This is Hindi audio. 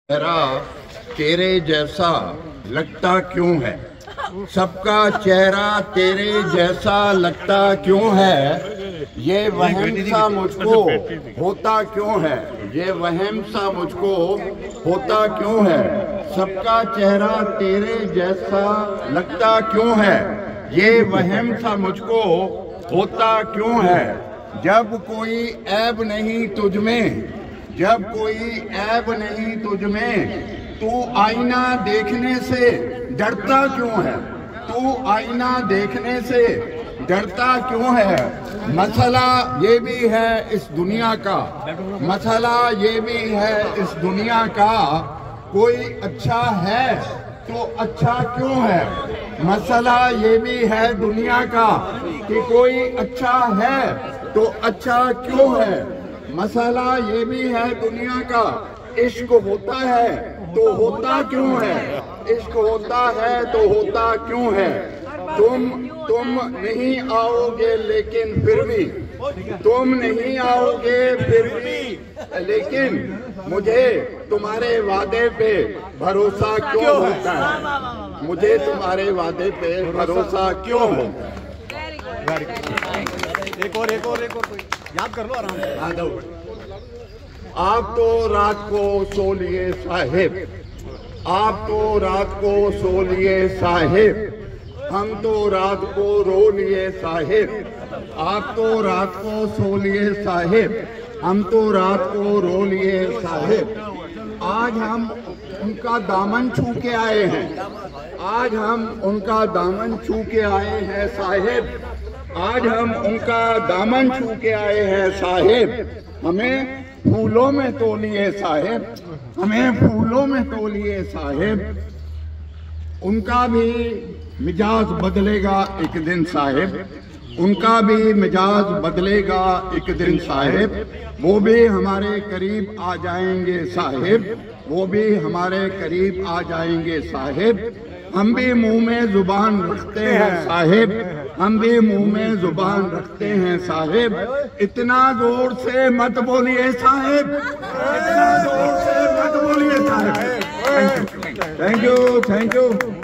चेहरा तेरे जैसा लगता क्यों है? सबका चेहरा तेरे जैसा लगता क्यों है? ये वहम सा मुझको होता क्यों है? ये वहम सा मुझको होता क्यों है? सबका चेहरा तेरे जैसा लगता क्यों है? ये वहम सा मुझको होता क्यों है? जब कोई ऐब नहीं तुझ में, जब कोई ऐब नहीं तुझ में, तू आईना देखने से डरता क्यों है? तू आईना देखने से डरता क्यों है? मसला ये भी है इस दुनिया का, मसला ये भी है इस दुनिया का, कोई अच्छा है तो अच्छा क्यों है? मसला ये भी है दुनिया का कि कोई अच्छा है तो अच्छा क्यों है? मसला ये भी है दुनिया का, इश्क होता है तो होता क्यों है? इश्क होता है तो होता क्यों है? तुम नहीं आओगे लेकिन फिर भी, तुम नहीं आओगे फिर भी, लेकिन मुझे तुम्हारे वादे पे भरोसा क्यों होता है? मुझे तुम्हारे वादे पे भरोसा क्यों हो? एक और कोई याद कर लो आराम से। आप तो रात को सो लिए साहिब, आप तो रात को सो लिए साहिब, हम तो रात को रो लिए साहिब। आप तो रात को सो लिए साहिब, हम तो रात को रो लिए साहिब। आज हम उनका दामन छू के आए हैं, आज हम उनका दामन छू के आए हैं साहिब, आज हम उनका दामन छू के आए हैं साहिब। हमें फूलों में तोलिए साहिब, हमें फूलों में तोलिए साहिब। उनका भी मिजाज बदलेगा एक दिन साहिब, उनका भी मिजाज बदलेगा एक दिन साहिब। वो भी हमारे करीब आ जाएंगे साहिब, वो भी हमारे करीब आ जाएंगे साहिब। हम भी मुंह में जुबान रखते हैं साहिब, हम भी मुंह में जुबान रखते हैं साहिब। इतना जोर से मत बोलिए साहिब, इतना जोर से मत बोलिए साहिब। Thank you, thank you.